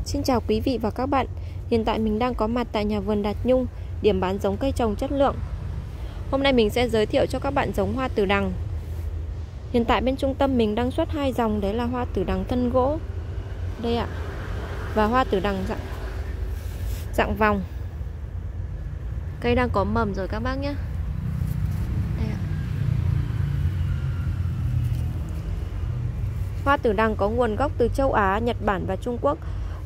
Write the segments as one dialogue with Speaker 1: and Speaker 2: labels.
Speaker 1: Xin chào quý vị và các bạn. Hiện tại mình đang có mặt tại nhà vườn Đạt Nhung, điểm bán giống cây trồng chất lượng. Hôm nay mình sẽ giới thiệu cho các bạn giống hoa tử đằng. Hiện tại bên trung tâm mình đang xuất 2 dòng, đấy là hoa tử đằng thân gỗ đây ạ, và hoa tử đằng dạng vòng. Cây đang có mầm rồi các bác nhé. Đây ạ. Hoa tử đằng có nguồn gốc từ châu Á, Nhật Bản và Trung Quốc.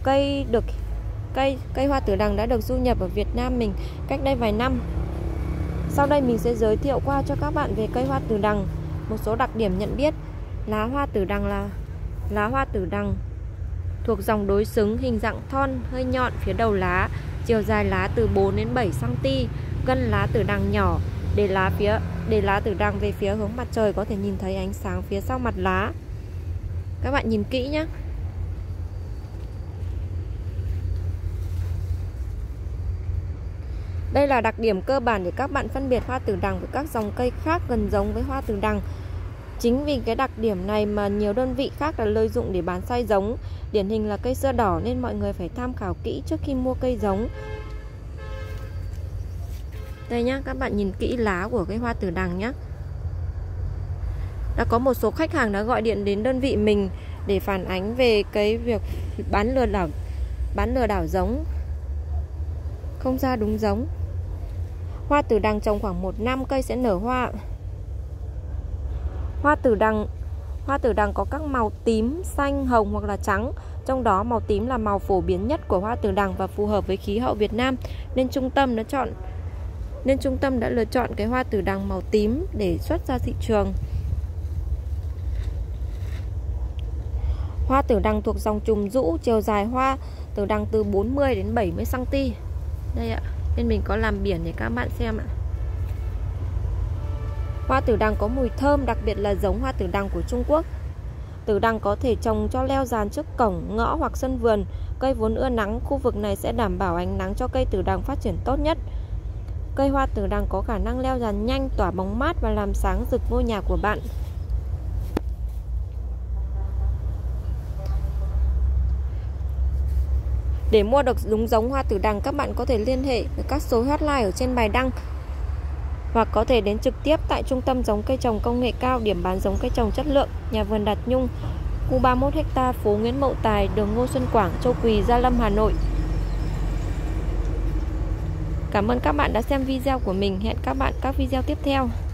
Speaker 1: Cây hoa tử đằng đã được du nhập ở Việt Nam mình cách đây vài năm. Sau đây mình sẽ giới thiệu qua cho các bạn về cây hoa tử đằng. Một số đặc điểm nhận biết. Lá hoa tử đằng là lá hoa tử đằng thuộc dòng đối xứng, hình dạng thon, hơi nhọn phía đầu lá, chiều dài lá từ 4 đến 7 cm, gân lá tử đằng nhỏ, để lá tử đằng về phía hướng mặt trời có thể nhìn thấy ánh sáng phía sau mặt lá. Các bạn nhìn kỹ nhé. Đây là đặc điểm cơ bản để các bạn phân biệt hoa tử đằng với các dòng cây khác gần giống với hoa tử đằng. Chính vì cái đặc điểm này mà nhiều đơn vị khác đã lợi dụng để bán sai giống. Điển hình là cây sưa đỏ, nên mọi người phải tham khảo kỹ trước khi mua cây giống. Đây nhá, các bạn nhìn kỹ lá của cây hoa tử đằng nhé. Đã có một số khách hàng đã gọi điện đến đơn vị mình để phản ánh về cái việc bán lừa đảo giống, không ra đúng giống. Hoa tử đằng trồng khoảng 1 năm cây sẽ nở hoa. Hoa tử đằng có các màu tím, xanh, hồng hoặc là trắng. Trong đó màu tím là màu phổ biến nhất của hoa tử đằng và phù hợp với khí hậu Việt Nam, nên trung tâm đã lựa chọn cái hoa tử đằng màu tím để xuất ra thị trường. Hoa tử đằng thuộc dòng chùm rũ, chiều dài hoa tử đằng từ 40 đến 70 cm. Đây ạ, bên mình có làm biển để các bạn xem ạ. Hoa tử đằng có mùi thơm, đặc biệt là giống hoa tử đằng của Trung Quốc. Tử đằng có thể trồng cho leo dàn trước cổng, ngõ hoặc sân vườn. Cây vốn ưa nắng, khu vực này sẽ đảm bảo ánh nắng cho cây tử đằng phát triển tốt nhất. Cây hoa tử đằng có khả năng leo dàn nhanh, tỏa bóng mát và làm sáng rực ngôi nhà của bạn. Để mua được đúng giống hoa tử đằng, các bạn có thể liên hệ với các số hotline ở trên bài đăng, hoặc có thể đến trực tiếp tại Trung tâm giống cây trồng công nghệ cao, điểm bán giống cây trồng chất lượng, nhà vườn Đạt Nhung, khu 31 ha, phố Nguyễn Mậu Tài, đường Ngô Xuân Quảng, Châu Quỳ, Gia Lâm, Hà Nội. Cảm ơn các bạn đã xem video của mình. Hẹn các bạn các video tiếp theo.